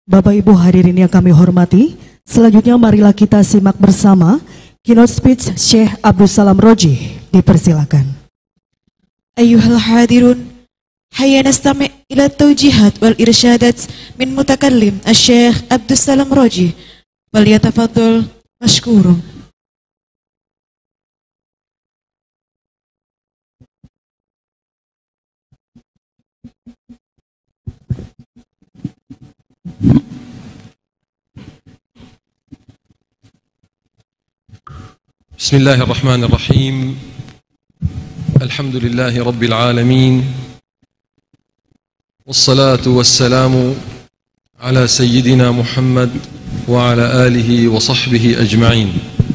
Bapak Ibu hadirin yang kami hormati, selanjutnya marilah kita simak bersama keynote speech Syekh Abdul Salam Roji. Dipersilakan. Ayyuhal hadirun, hayya nastami' ila tawjihat wal irsyadat min mutakallim Syekh Abdul Salam Roji. Falyatafaddal mashkurun. بسم الله الرحمن الرحيم. الحمد لله رب العالمين، والصلاة والسلام على سيدنا محمد وعلى آله وصحبه أجمعين.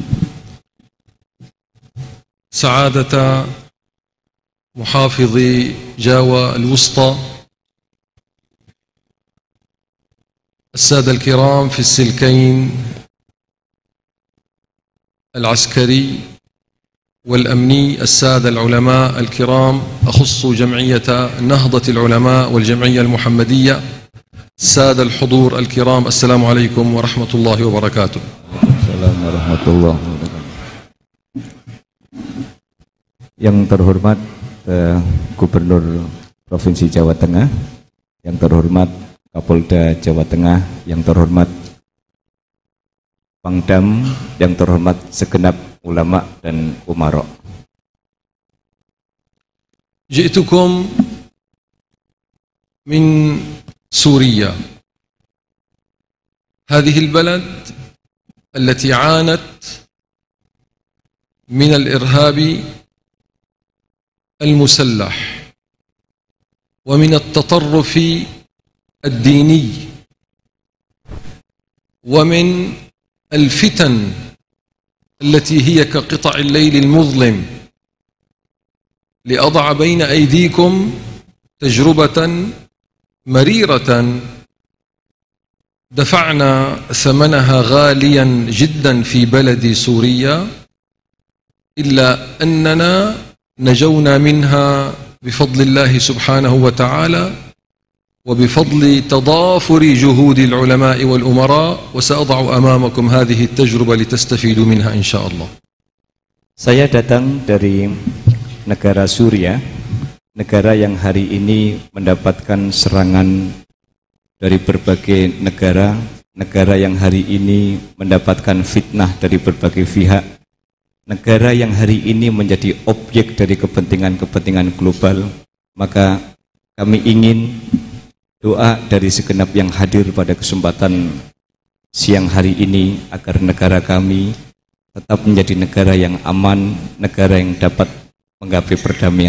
سعادة محافظ جاوة الوسطى، السادة الكرام في السلكين العسكري والأمني، السادة العلماء الكرام، أخص جمعية نهضة العلماء والجمعية المحمدية، السادة الحضور الكرام، السلام عليكم ورحمة الله وبركاته. Assalamualaikum warahmatullahi wabarakatuh. Yang terhormat Gubernur Provinsi Jawa Tengah, yang terhormat Kapolda Jawa Tengah, yang terhormat Pangdam, yang terhormat segenap ulama dan umara. جئتكم من سوريا، هذه البلد التي عانت من الإرهاب المسلح ومن التطرف الديني ومن الفتن التي هي كقطع الليل المظلم، لأضع بين أيديكم تجربة مريرة دفعنا ثمنها غاليا جدا في بلد سوريا، إلا أننا نجونا منها بفضل الله سبحانه وتعالى وبفضل تضافر جهود العلماء والأمراء، وسأضع أمامكم هذه التجربة لتستفيدوا منها إن شاء الله. Saya datang dari negara Suria, negara yang hari ini mendapatkan serangan dari berbagai negara, negara yang hari ini mendapatkan fitnah dari berbagai pihak, negara yang hari ini menjadi objek dari kepentingan-kepentingan global. Maka kami ingin doa dari segenap yang hadir pada kesempatan siang hari ini agar negara kami tetap menjadi negara yang aman, negara yang dapat menggapai perdamaian.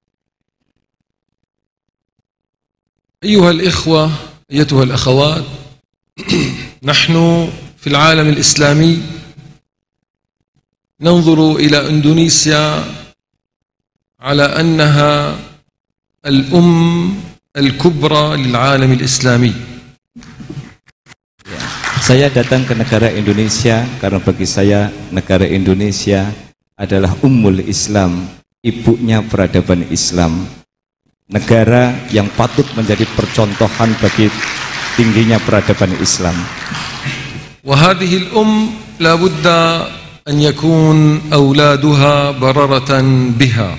أيها الإخوة، أيتها الأخوات، نحن في العالم الإسلامي ننظر إلى إندونيسيا على أنها الأم الكبرى للعالم الإسلامي. Saya datang ke negara Indonesia karena bagi saya negara Indonesia adalah ummul Islam, ibunya peradaban Islam, negara yang patut menjadi percontohan bagi tingginya peradaban Islam. وهذه الأم لا بد أن يكون أولادها بررة بها.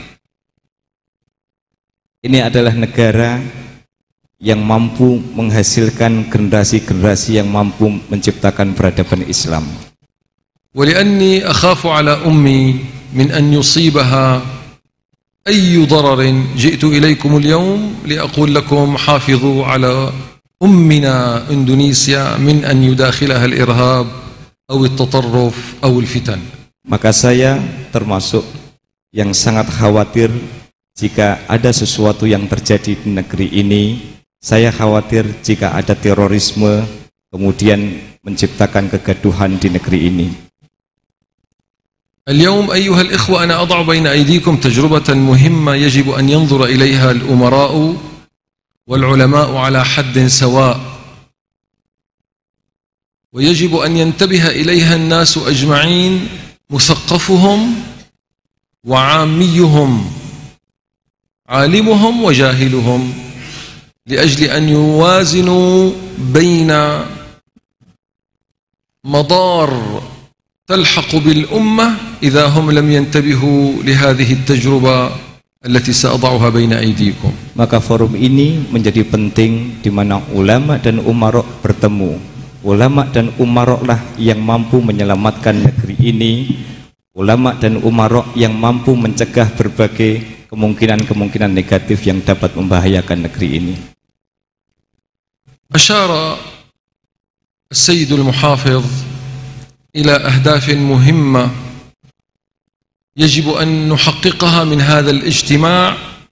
Ini adalah negara yang mampu menghasilkan generasi-generasi yang mampu menciptakan peradaban Islam. ولأني أخاف على أمي من أن يصيبها أي ضرر جئت إليكم اليوم لأقول لكم حافظوا على أمنا إندونيسيا من أن يداخلها الإرهاب أو التطرف أو الفتن. Maka saya termasuk yang sangat khawatir jika ada sesuatu yang terjadi di negeri ini. Saya khawatir jika ada terorisme kemudian menciptakan kegaduhan di negeri ini. اليوم أيها الإخوة أنا أضع بين أيديكم تجربة مهمة يجب أن ينظر إليها الأمراء والعلماء على حد سواء، ويجب أن ينتبه إليها الناس أجمعين، مثقفهم وعاميهم، عالمهم وجاهلهم، لأجل أن يوازنوا بين مضار تلحق بالأمة إذا هم لم ينتبهوا لهذه التجربة التي سأضعها بين أيديكم. Maka forum ini menjadi penting di mana ulama dan umarok bertemu. Ulama dan umarok lah yang mampu menyelamatkan negeri ini. Ulama dan umarok yang mampu mencegah berbagai kemungkinan-kemungkinan negatif yang dapat membahayakan negeri ini. أشار السيد المحافظ إلى أهداف مهمة يجب أن نحققها من هذا الاجتماع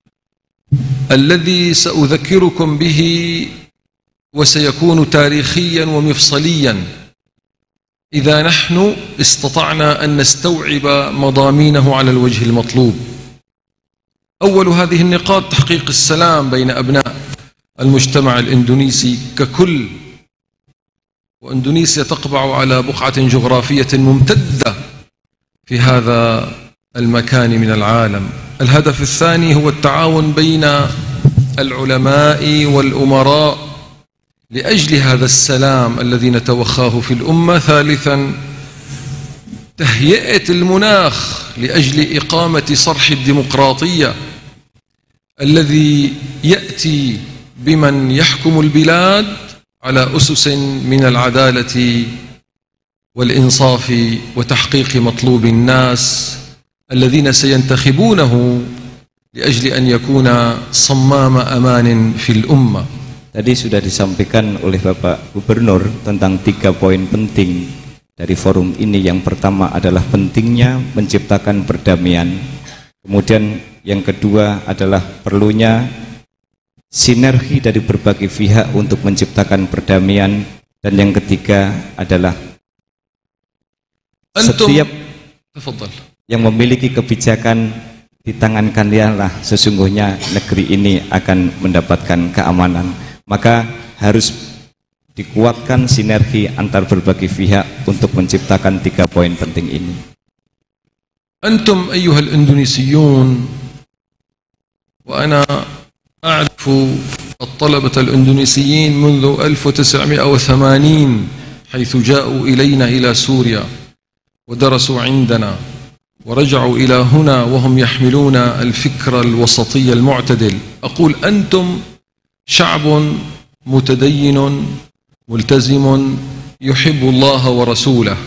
الذي سأذكركم به وسيكون تاريخيا ومفصليا إذا نحن استطعنا أن نستوعب مضامينه على الوجه المطلوب. أول هذه النقاط تحقيق السلام بين أبناء المجتمع الإندونيسي ككل، وإندونيسيا تقبع على بقعة جغرافية ممتدة في هذا المكان من العالم. الهدف الثاني هو التعاون بين العلماء والأمراء لأجل هذا السلام الذي نتوخاه في الأمة. ثالثا تهيئة المناخ لأجل إقامة صرح الديمقراطية الذي يأتي بمن يحكم البلاد على أسس من العدالة والإنصاف وتحقيق مطلوب الناس الذين سينتخبونه لأجل أن يكون صمام أمان في الأمة. Tadi sudah disampaikan oleh Bapak Gubernur tentang 3 poin penting dari forum ini. Yang pertama adalah pentingnya menciptakan perdamaian. Kemudian yang kedua adalah perlunya sinergi dari berbagai pihak untuk menciptakan perdamaian. Dan yang ketiga adalah setiap yang memiliki kebijakan di tangan kalianlah sesungguhnya negeri ini akan mendapatkan keamanan. Maka harus dikuatkan sinergi antar berbagai pihak untuk menciptakan 3 poin penting ini. Antum ayyuhal Indonesiyun, wa ana a'rifu الطلبة الإندونيسيين منذ 1980 حيث جاءوا إلينا إلى سوريا ودرسوا عندنا ورجعوا إلى هنا وهم يحملون الفكر الوسطي المعتدل. أقول أنتم شعب متدين ملتزم يحب الله ورسوله.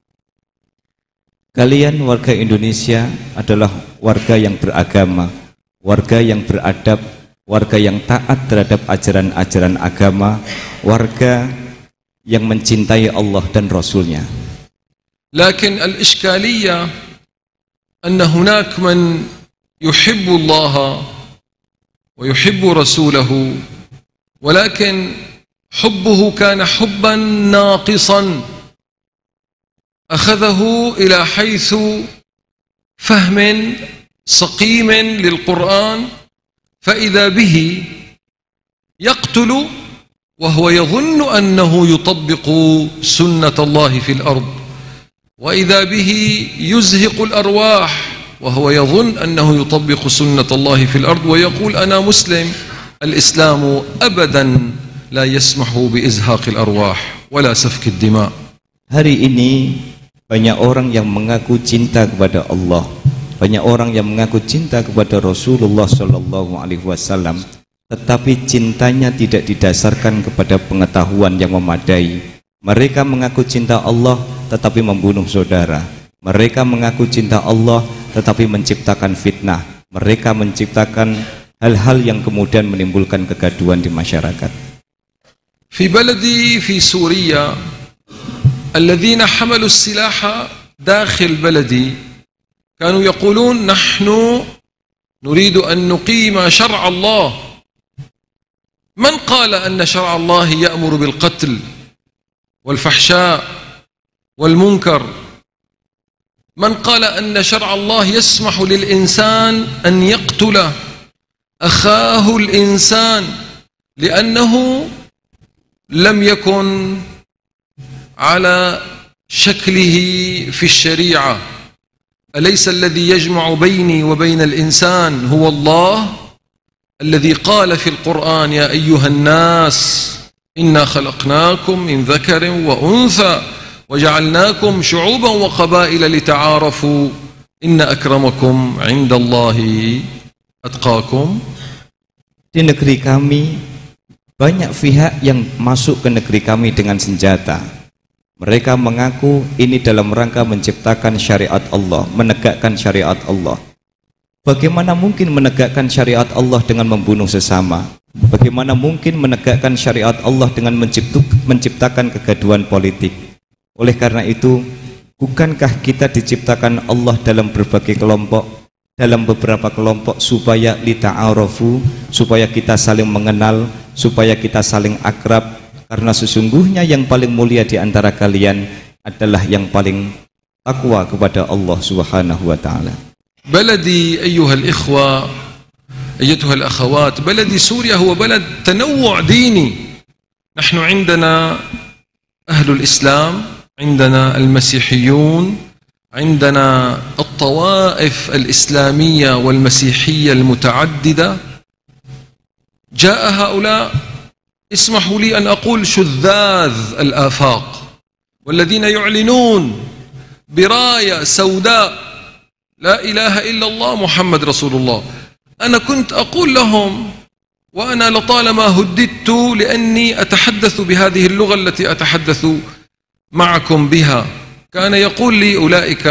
Kalian warga Indonesia adalah warga yang beragama, warga yang beradab, warga yang taat terhadap ajaran-ajaran agama, warga yang mencintai Allah dan Rasulnya. لكن الإشكالية أن هناك من يحب الله ويحب رسوله ولكن حبه كان حبا ناقصا أخذه إلى حيث فهم سقيم للقرآن فإذا به يقتل وهو يظن أنه يطبق سنة الله في الأرض، وإذا به يزهق الأرواح وهو يظن أنه يطبق سنة الله في الأرض ويقول أنا مسلم. الإسلام أبدا لا يسمح بإزهاق الأرواح ولا سفك الدماء. Hari ini banyak orang yang mengaku cinta kepada Allah, banyak orang yang mengaku cinta kepada Rasulullah Shallallahu Alaihi Wasallam, tetapi cintanya tidak didasarkan kepada pengetahuan yang memadai. Mereka mengaku cinta Allah tetapi membunuh saudara. Mereka mengaku cinta Allah tetapi menciptakan fitnah. Mereka menciptakan hal-hal yang kemudian menimbulkan kegaduhan di masyarakat. Fi baladi fi Suriya alladhina hamalu as-silaha dakhil baladi kanu yaqulun nahnu nuridu an nuqima syar'a Allah. Man qala anna syar'a Allah ya'muru bil qatl wal fahsya wal munkar? من قال أن شرع الله يسمح للإنسان أن يقتل أخاه الإنسان لأنه لم يكن على شكله في الشريعة؟ أليس الذي يجمع بيني وبين الإنسان هو الله الذي قال في القرآن يا أيها الناس إنا خلقناكم من ذكر وأنثى وجعلناكم شعوبا وقبائل لتعارفوا إن أكرمكم عند الله أتقاكم. Di negeri kami banyak pihak yang masuk ke negeri kami dengan senjata. Mereka mengaku ini dalam rangka menciptakan syariat Allah, menegakkan syariat Allah. Bagaimana mungkin menegakkan syariat Allah dengan membunuh sesama? Bagaimana mungkin menegakkan syariat Allah dengan menciptakan kegaduhan politik? Oleh karena itu, bukankah kita diciptakan Allah dalam berbagai kelompok, dalam beberapa kelompok supaya lita'arafu, supaya kita saling mengenal, supaya kita saling akrab, karena sesungguhnya yang paling mulia di antara kalian adalah yang paling takwa kepada Allah Subhanahu wa taala. بلدي أيها الإخوة أيتها الأخوات، بلدي سوريا هو بلد تنوع ديني. نحن عندنا أهل الإسلام، عندنا المسيحيون، عندنا الطوائف الإسلامية والمسيحية المتعددة. جاء هؤلاء، اسمحوا لي أن أقول شذاذ الآفاق، والذين يعلنون براية سوداء لا إله إلا الله محمد رسول الله. أنا كنت أقول لهم وأنا لطالما هددت لأني أتحدث بهذه اللغة التي أتحدث معكم بها. كان يقول لي أولئك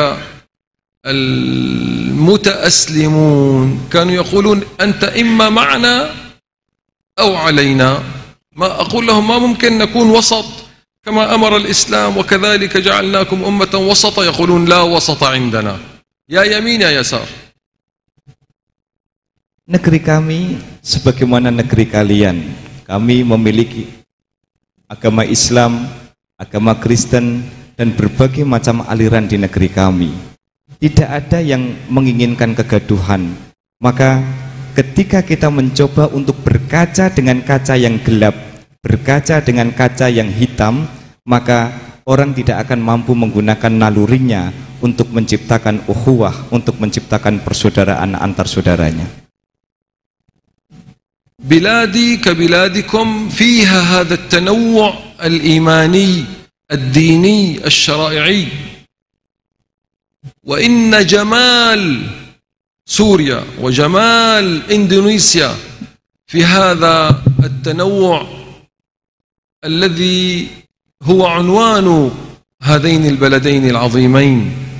المتأسلمون، كانوا يقولون أنت إما معنا أو علينا. ما أقول لهم ما ممكن نكون وسط كما أمر الإسلام وكذلك جعلناكم أمة وسطا. يقولون لا وسط عندنا، ya yamin ya yasar. Negeri kami sebagaimana negeri kalian. Kami memiliki agama Islam, agama Kristen, dan berbagai macam aliran di negeri kami. Tidak ada yang menginginkan kegaduhan. Maka ketika kita mencoba untuk berkaca dengan kaca yang gelap, berkaca dengan kaca yang hitam, maka orang tidak akan mampu menggunakan nalurinya untuk menciptakan ukhuwah, untuk menciptakan persaudaraan antar saudaranya. بلادي كبلادكم فيها هذا التنوع الإيماني الديني الشرائعي، وإن جمال سوريا وجمال إندونيسيا في هذا التنوع الذي هو عنوان هذين البلدين العظيمين.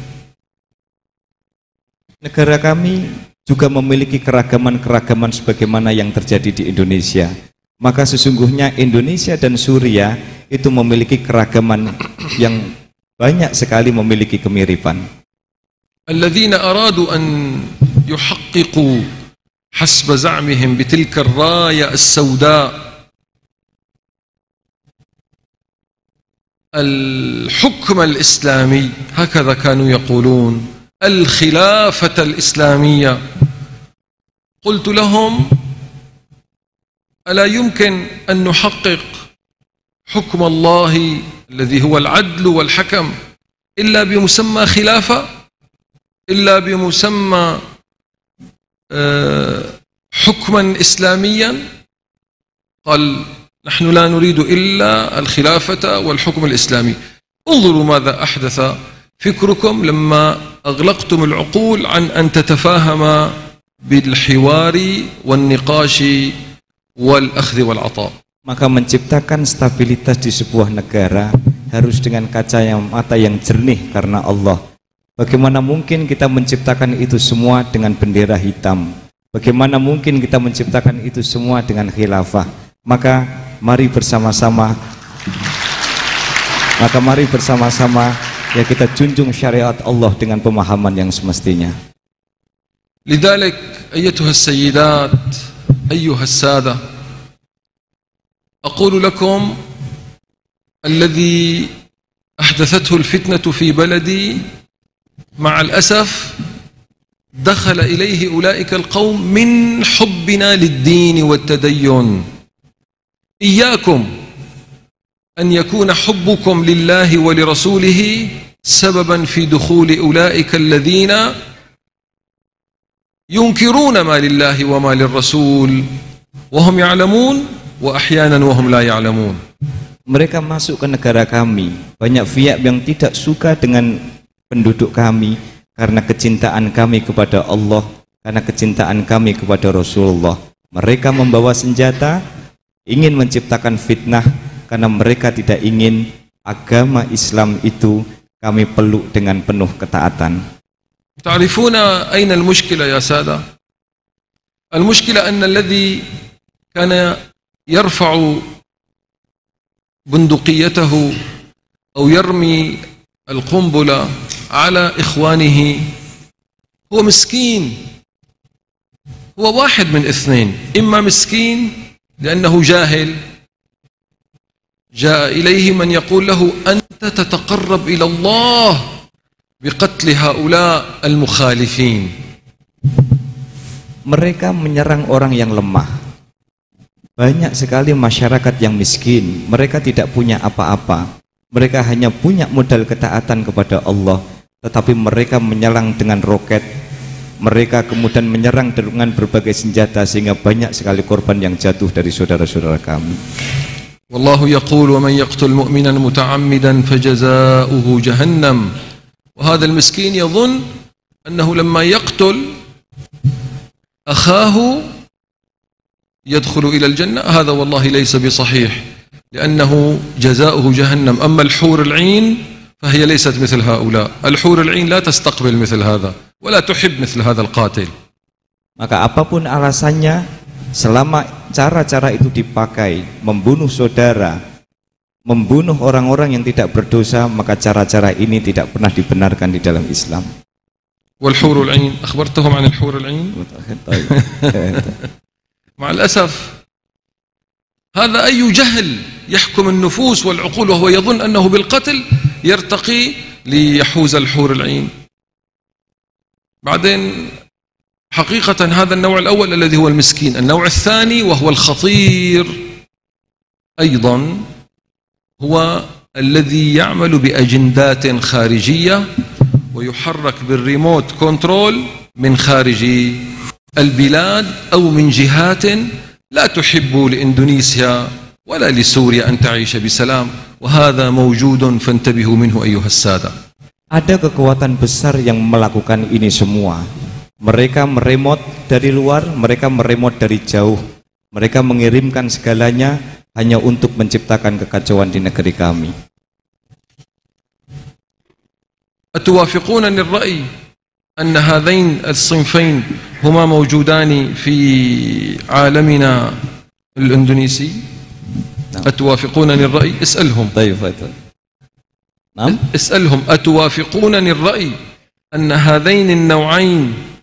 Negara kami juga memiliki keragaman-keragaman sebagaimana yang terjadi di Indonesia. Maka sesungguhnya Indonesia dan Suriah itu memiliki keragaman yang banyak sekali, memiliki kemiripan. الذين أرادوا أن يحققوا حسب زعمهم بتلك الراية السوداء الحكم الإسلامي، هكذا كانوا يقولون، الخلافة الإسلامية. قلت لهم ألا يمكن أن نحقق حكم الله الذي هو العدل والحكم إلا بمسمى خلافة، إلا بمسمى حكما إسلاميا؟ قال نحن لا نريد إلا الخلافة والحكم الإسلامي. انظروا ماذا أحدث فكركم لما أغلقتم العقول عن أن تتفاهم بالحوار والنقاش والأخذ والعطاء. Maka menciptakan stabilitas di sebuah negara harus dengan mata yang jernih karena Allah. Bagaimana mungkin kita menciptakan itu semua dengan bendera hitam? Bagaimana mungkin kita menciptakan itu semua dengan khilafah? Maka mari bersama-sama ya kita junjung syariat Allah dengan pemahaman yang semestinya. لذلك أيتها السيدات أيها السادة، أقول لكم الذي أحدثته الفتنة في بلدي مع الأسف دخل إليه أولئك القوم من حبنا للدين والتدين. إياكم أن يكون حبكم لله ولرسوله سببا في دخول أولئك الذين ينكرون ما لله وما للرسول وهم يعلمون وأحيانا وهم لا يعلمون. Mereka masuk ke negara kami. Banyak pihak yang tidak suka dengan penduduk kami karena kecintaan kami kepada Allah, karena kecintaan kami kepada Rasulullah. Mereka membawa senjata, ingin menciptakan fitnah karena mereka tidak ingin agama Islam itu kami peluk dengan penuh ketaatan. تعرفون أين المشكلة يا سادة؟ المشكلة أن الذي كان يرفع بندقيته أو يرمي القنبلة على إخوانه هو مسكين، هو واحد من اثنين، إما مسكين لأنه جاهل جاء إليه من يقول له أنت تتقرب إلى الله بقتل هؤلاء المخالفين. Mereka menyerang orang yang lemah. Banyak sekali masyarakat yang miskin. Mereka tidak punya apa-apa. Mereka hanya punya modal ketaatan kepada Allah. Tetapi mereka menyerang dengan roket. Mereka kemudian menyerang dengan berbagai senjata sehingga banyak sekali korban yang jatuh dari saudara-saudara kami. Wallahu yaqul wa man yaqtul mu'minan muta'ammidan fajaza'uhu jahannam. وهذا المسكين يظن أنه لما يقتل أخاه يدخل إلى الجنة. هذا والله ليس بصحيح، لأنه جزاؤه جهنم. أما الحور العين فهي ليست مثل هؤلاء. الحور العين لا تستقبل مثل هذا ولا تحب مثل هذا القاتل. Maka apapun alasannya, selama cara-cara itu dipakai membunuh saudara, membunuh orang-orang yang tidak berdosa, maka cara-cara ini tidak pernah dibenarkan di dalam Islam. والحور العين أخبرتهم عن الحور العين؟ مع الأسف هذا أي جهل يحكم النفوس والعقول وهو يظن أنه بالقتل يرتقي ليحوز الحور العين. بعدين حقيقة هذا النوع الأول الذي هو المسكين. النوع الثاني وهو الخطير أيضا هو الذي يعمل بأجندات خارجية ويحرك بالريموت كنترول من خارج البلاد أو من جهات لا تحب لإندونيسيا ولا لسوريا أن تعيش بسلام، وهذا موجود فانتبهوا منه أيها السادة. Ada kekuatan besar yang melakukan ini semua. Mereka meremot dari luar, mereka meremot dari jauh. Mereka mengirimkan segalanya hanya untuk menciptakan kekacauan di negeri kami. أتوافقونني الرأي أن هذين الصنفين هما موجودان في عالمنا الإندونيسي؟ أتوافقونني الرأي؟ اسألهم. طيب. نعم. اسألهم أتوافقونني الرأي أن هذين النوعين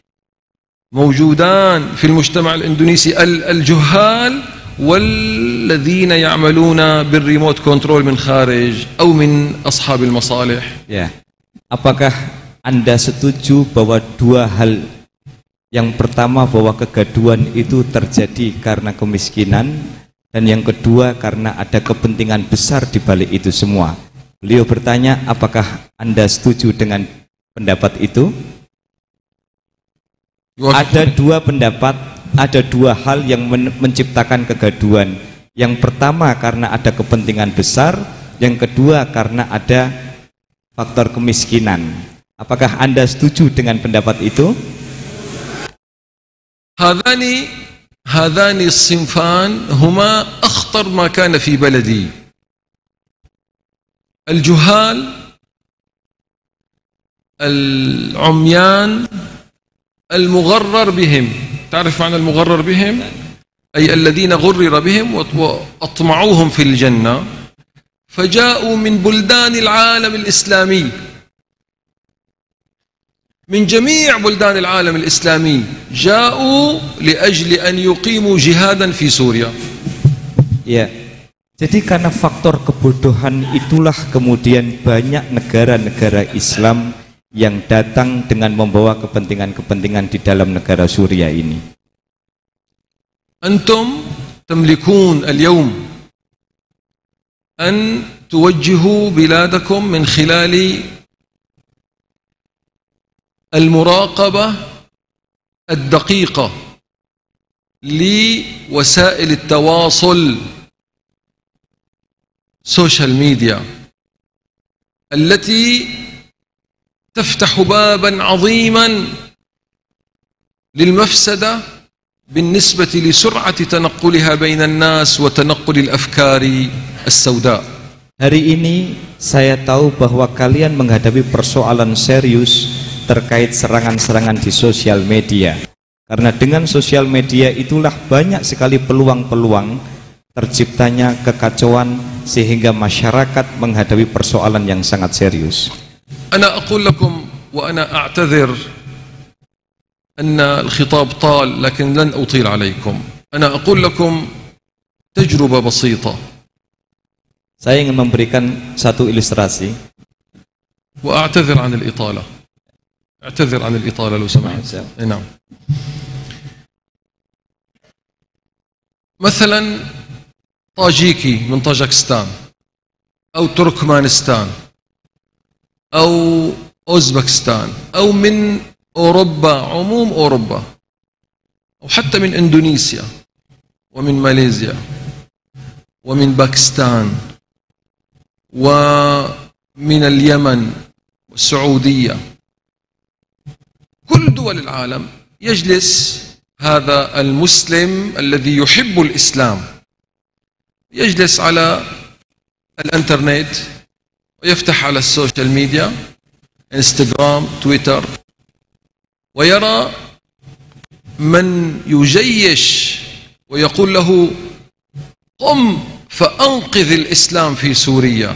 موجودان في المجتمع الإندونيسي، الجهال والذين يعملون بالريموت كنترول من خارج أو من أصحاب المصالح؟ Ya. Apakah Anda setuju bahwa dua hal, yang pertama bahwa kegaduhan itu terjadi karena kemiskinan, dan yang kedua karena ada kepentingan besar di balik itu semua? Beliau bertanya, apakah Anda setuju dengan pendapat itu? Ada dua pendapat, ada dua hal yang menciptakan kegaduhan. Yang pertama karena ada kepentingan besar, yang kedua karena ada faktor kemiskinan. Apakah Anda setuju dengan pendapat itu? هذان الصنفان هما أخطر ما كان في بلدي. الجهال العميان المغرر بهم. تعرف معنى المغرر بهم؟ أي الذين غرر بهم وأطمعوهم في الجنة فجاءوا من بلدان العالم الإسلامي، من جميع بلدان العالم الإسلامي جاءوا لأجل أن يقيموا جهادا في سوريا. Ya, jadi karena faktor kebodohan itulah kemudian banyak negara-negara Islam yang datang dengan membawa kepentingan-kepentingan di dalam negara Suriah ini. Antum tamlikun al-yawm أن توجهوا بلادكم من خلال المراقبة الدقيقة لوسائل التواصل سوشيال ميديا التي تفتح بابا عظيما للمفسدة بالنسبة لسرعة تنقلها بين الناس وتنقل الأفكار السوداء. Hari ini saya tahu bahwa kalian menghadapi persoalan serius terkait serangan-serangan di sosial media. Karena dengan sosial media itulah banyak sekali peluang-peluang terciptanya kekacauan sehingga masyarakat menghadapi persoalan yang sangat serius. أنا أقول لكم وأنا أعتذر أن الخطاب طال لكن لن أطيل عليكم. أنا أقول لكم تجربة بسيطة. Saya ingin memberikan satu ilustrasi. وأعتذر عن الإطالة. أعتذر عن الإطالة لو سمحت. نعم. مثلا طاجيكي من طاجكستان أو تركمانستان أو أوزبكستان أو من أوروبا، عموم أوروبا، أو حتى من إندونيسيا ومن ماليزيا ومن باكستان ومن اليمن والسعودية، كل دول العالم يجلس هذا المسلم الذي يحب الإسلام يجلس على الانترنت ويفتح على السوشيال ميديا انستغرام تويتر ويرى من يجيش ويقول له قم فأنقذ الإسلام في سوريا،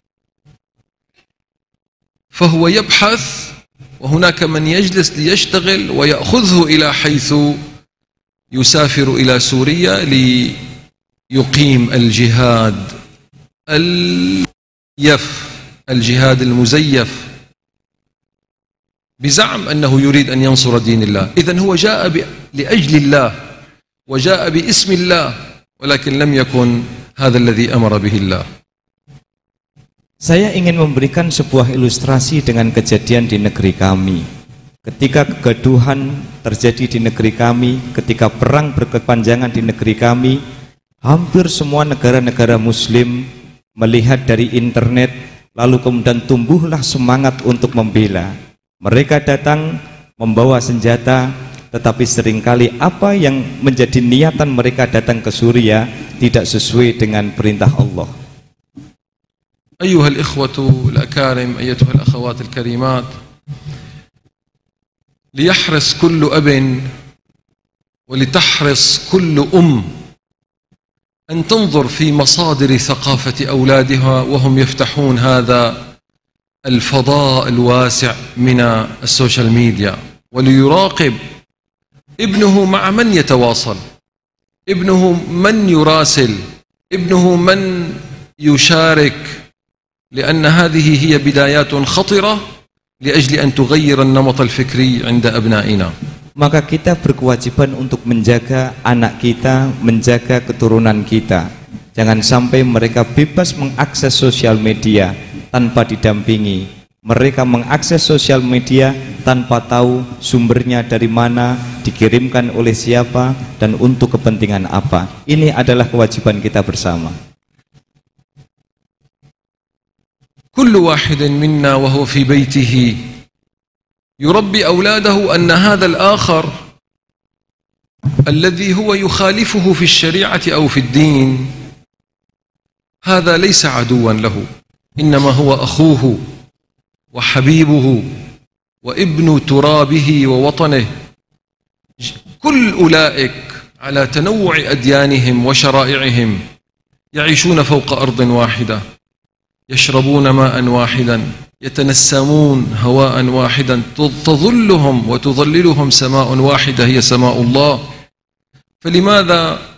فهو يبحث وهناك من يجلس ليشتغل ويأخذه إلى حيث يسافر إلى سوريا ليقيم الجهاد الجهاد المزيف بزعم أنه يريد أن ينصر دين الله. إذن هو جاء لأجل الله وجاء باسم الله ولكن لم يكن هذا الذي أمر به الله. Saya ingin memberikan sebuah ilustrasi dengan kejadian di negeri kami. Ketika kegaduhan terjadi di negeri kami, ketika perang berkepanjangan di negeri kami, hampir semua negara-negara muslim melihat dari internet, lalu kemudian tumbuhlah semangat untuk membela. Mereka datang membawa senjata, tetapi seringkali apa yang menjadi niatan mereka datang ke Suriah tidak sesuai dengan perintah Allah. أيها الإخوة الأكارم، أيتها الأخوات الكريمات، ليحرص كل أب ولتحرص كل أن تنظر في مصادر ثقافة أولادها وهم يفتحون هذا الفضاء الواسع من السوشيال ميديا، وليراقب ابنه مع من يتواصل، ابنه من يراسل، ابنه من يشارك، لأن هذه هي بدايات خطرة لأجل أن تغير النمط الفكري عند أبنائنا. Maka kita berkewajiban untuk menjaga anak kita, menjaga keturunan kita. Jangan sampai mereka bebas mengakses sosial media tanpa didampingi. Mereka mengakses sosial media tanpa tahu sumbernya dari mana, dikirimkan oleh siapa, dan untuk kepentingan apa. Ini adalah kewajiban kita bersama. كل واحد منا وهو في بيته يربي أولاده أن هذا الآخر الذي هو يخالفه في الشريعة أو في الدين هذا ليس عدوا له، إنما هو أخوه وحبيبه وابن ترابه ووطنه. كل أولئك على تنوع أديانهم وشرائعهم يعيشون فوق أرض واحدة، يشربون ماء واحدا، يتنسمون هواء واحدا، تظلهم وتظللهم سماء واحدة هي سماء الله. فلماذا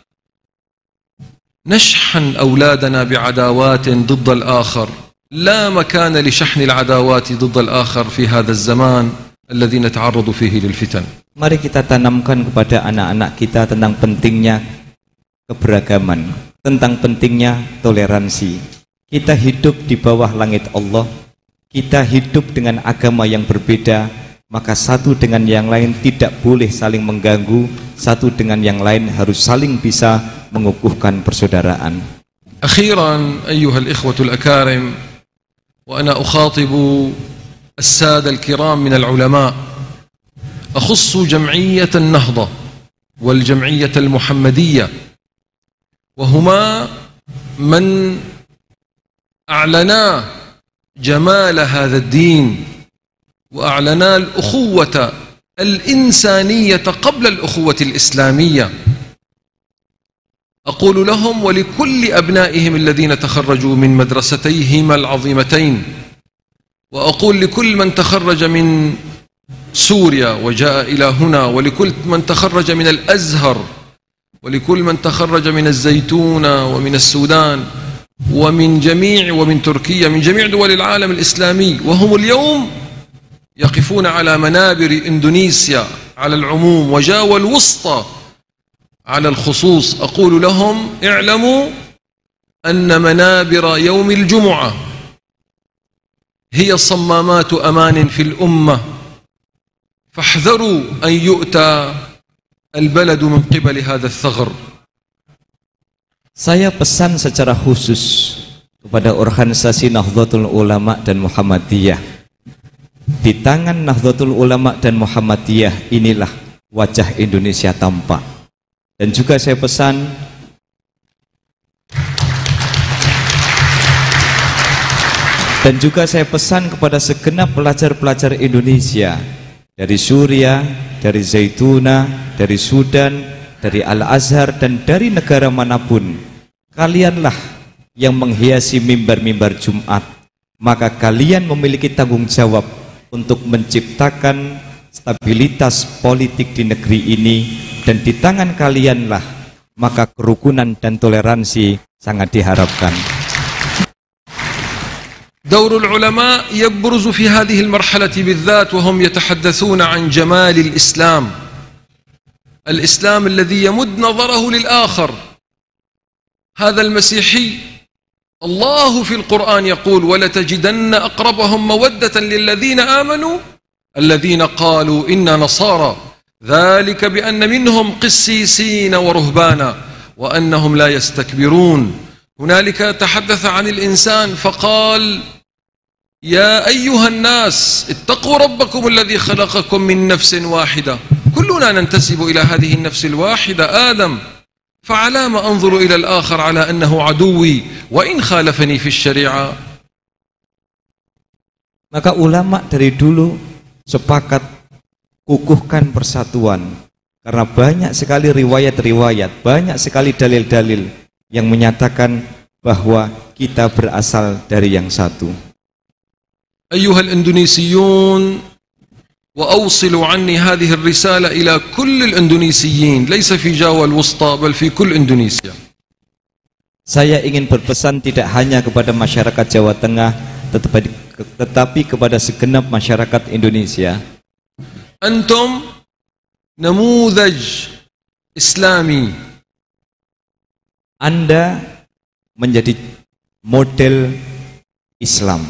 نشحن أولادنا بعداوات ضد الآخر؟ لا مكان لشحن العداوات ضد الآخر في هذا الزمان الذي نتعرض فيه للفتن. Mari kita tanamkan kepada anak-anak kita tentang pentingnya keberagaman, tentang pentingnya toleransi. Kita hidup di bawah langit Allah, kita hidup dengan agama yang berbeda, maka satu dengan yang lain tidak boleh saling mengganggu, satu dengan yang lain harus saling bisa mengukuhkan persaudaraan. أخيرا أيها الإخوة الأكارم، وأنا أخاطب السادة الكرام من العلماء، أخص جمعية النهضة والجمعية المحمدية، وهما من أعلنا جمال هذا الدين وأعلنا الأخوة الإنسانية قبل الأخوة الإسلامية. أقول لهم ولكل أبنائهم الذين تخرجوا من مدرستيهما العظيمتين، وأقول لكل من تخرج من سوريا وجاء إلى هنا، ولكل من تخرج من الأزهر، ولكل من تخرج من الزيتونة ومن السودان ومن تركيا، من جميع دول العالم الإسلامي، وهم اليوم يقفون على منابر إندونيسيا على العموم وجاوى الوسطى على الخصوص، أقول لهم اعلموا أن منابر يوم الجمعة هي صمامات أمان في الأمة، فاحذروا أن يؤتى البلد من قبل هذا الثغر. Saya pesan secara khusus kepada organisasi Nahdlatul Ulama dan Muhammadiyah. Di tangan Nahdlatul Ulama dan Muhammadiyah inilah wajah Indonesia tampak. Dan juga saya pesan kepada segenap pelajar-pelajar Indonesia dari Suriah, dari Zaituna, dari Sudan, dari Al-Azhar, dan dari negara manapun, kalianlah yang menghiasi mimbar-mimbar Jumat, maka kalian memiliki tanggung jawab untuk menciptakan stabilitas politik di negeri ini, dan di tangan kalianlah maka kerukunan dan toleransi sangat diharapkan. دور العلماء يبرز في هذه المرحلة بالذات وهم يتحدثون عن جمال الإسلام، الإسلام الذي يمد نظره للآخر. هذا المسيحي الله في القرآن يقول ولتجدن أقربهم مودة للذين آمنوا الذين قالوا إنا نصارى ذلك بأن منهم قسيسين ورهبانا وأنهم لا يستكبرون. هنالك تحدث عن الإنسان فقال يا أيها الناس اتقوا ربكم الذي خلقكم من نفس واحدة، كلنا ننتسب إلى هذه النفس الواحدة آدم، فعلى ما أنظر إلى الآخر على أنه عدوي وإن خالفني في الشريعة. Maka ulama dari dulu sepakat kukuhkan persatuan, karena banyak sekali riwayat-riwayat, banyak sekali dalil-dalil yang menyatakan bahwa kita berasal dari yang satu. أيها الإندونيسيون، وأوصلوا عني هذه الرسالة إلى كل الإندونيسيين ليس في جاوى الوسطى بل في كل إندونيسيا. Saya ingin berpesan tidak hanya kepada masyarakat Jawa Tengah, tetapi kepada segenap masyarakat Indonesia. أنتم نموذج إسلامي. Anda menjadi model Islam.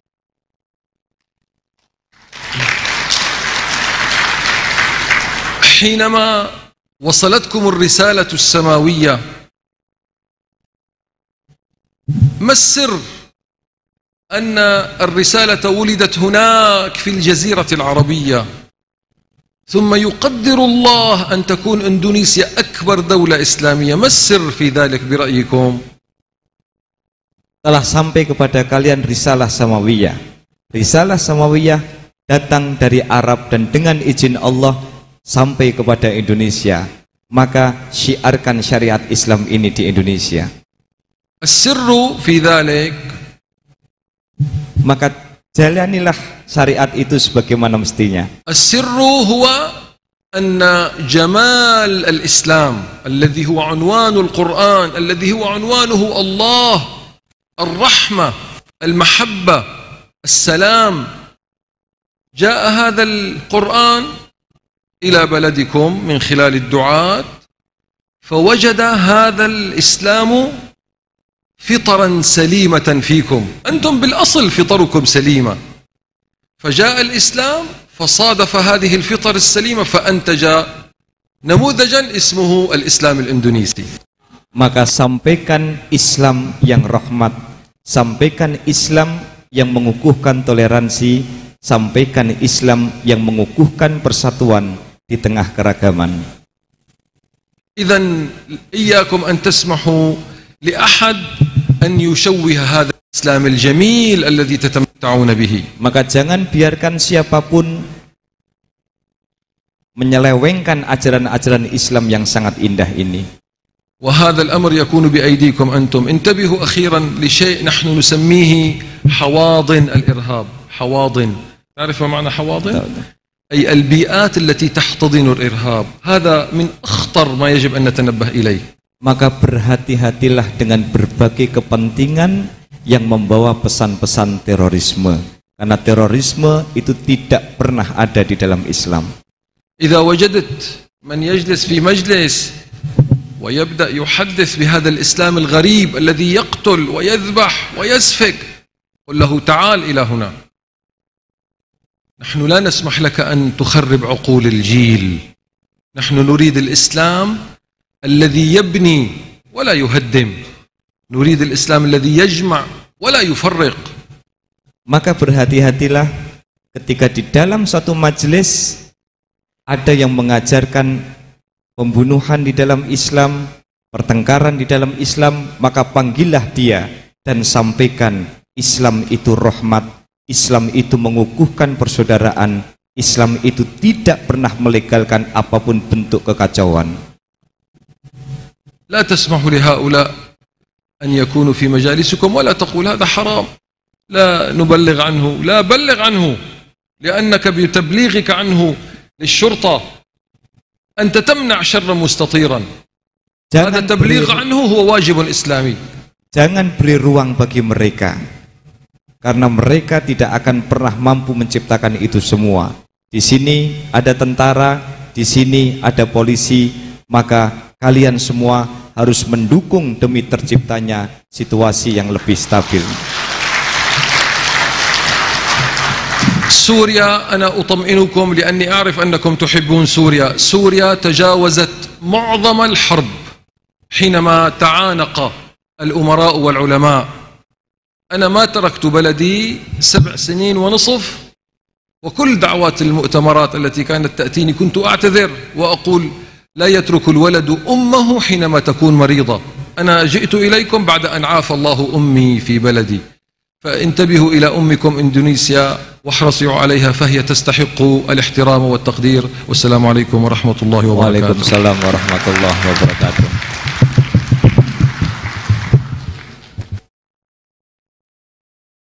حينما وصلتكم الرسالة السماوية ما السر أن الرسالة ولدت هناك في الجزيرة العربية، ثم يقدر الله أن تكون إندونيسيا أكبر دولة إسلامية؟ ما السر في ذلك برأيكم؟ Telah sampai kepada kalian risalah samawiyah. Risalah samawiyah datang dari Arab dan dengan izin Allah sampai kepada Indonesia. Maka syiarkan syariat Islam ini di Indonesia. السر في ذلك، maka jalanilah syariat itu sebagaimana mestinya. السر هو أن جمال الإسلام الذي هو عنوان القرآن، الذي هو عنوانه الله، الرحمة، المحبة، السلام، جاء هذا القرآن إلى بلدكم من خلال الدعاة، فوجد هذا الإسلام فطرا سليمة فيكم. أنتم بالأصل فطركم سليمة، فجاء الإسلام فصادف هذه الفطر السليمة فأنتج نموذجا اسمه الإسلام الإندونيسي. Maka sampaikan Islam yang rahmat, sampaikan Islam yang mengukuhkan toleransi, sampaikan Islam yang mengukuhkan persatuan di tengah keragaman. إذن إياكم أن تسمحوا لأحد أن يشوه هذا الإسلام الجميل الذي تتمتعون به. Maka jangan biarkan siapapun menyelewengkan ajaran-ajaran Islam yang sangat indah ini. وهذا الأمر يكون بأيديكم أنتم. انتبهوا أخيرا لشيء نحن نسميه حواضن الإرهاب. حواضن، تعرف ما معنى حواضن؟ أي البيئات التي تحتضن الإرهاب. هذا من أخطر ما يجب أن نتنبه إليه. Maka berhati-hatilah dengan berbagai kepentingan yang membawa pesan-pesan terorisme, karena terorisme itu tidak pernah ada di dalam Islam. إذا وجدت من يجلس في مجلس ويبدأ يحدث بهذا الإسلام الغريب الذي يقتل ويذبح ويسفك، قل له تعال إلى هنا. نحن لا نسمح لك أن تخرب عقول الجيل. نحن نريد الإسلام الذي يبني ولا يهدم. نريد الإسلام الذي يجمع ولا يفرق. Maka berhati-hatilah ketika di dalam satu majelis ada yang mengajarkan pembunuhan di dalam Islam, pertengkaran di dalam Islam, maka panggillah dia dan sampaikan Islam itu rahmat, Islam itu mengukuhkan persaudaraan, Islam itu tidak pernah melegalkan apapun bentuk kekacauan. لا تسمحوا لهؤلاء أن يكونوا في مجالسكم ولا تقول هذا حرام، لا نبلغ عنه، لا بلغ عنه، لأنك بتبليغك عنه للشرطة أنت تمنع شرا مستطيرا. هذا التبليغ عنه هو واجب إسلامي. Jangan beri ruang bagi mereka, karena mereka tidak akan pernah mampu menciptakan itu semua. Di sini ada tentara, di sini ada polisi, maka kalian semua harus mendukung demi terciptanya situasi yang lebih stabil. سوريا أنا أطمئنكم لأني أعرف أنكم تحبون سوريا. سوريا تجاوزت معظم الحرب حينما تعانق الأمراء والعلماء. أنا ما تركت بلدي 7 سنين ونصف، وكل دعوات المؤتمرات التي كانت تأتيني كنت أعتذر وأقول لا يترك الولد أمه حينما تكون مريضة. أنا جئت إليكم بعد أن عافى الله أمي في بلدي، فانتبهوا إلى أمكم إندونيسيا واحرصوا عليها فهي تستحق الاحترام والتقدير. والسلام عليكم ورحمة الله وبركاته. Waalaikumsalam warahmatullahi wabarakatuh.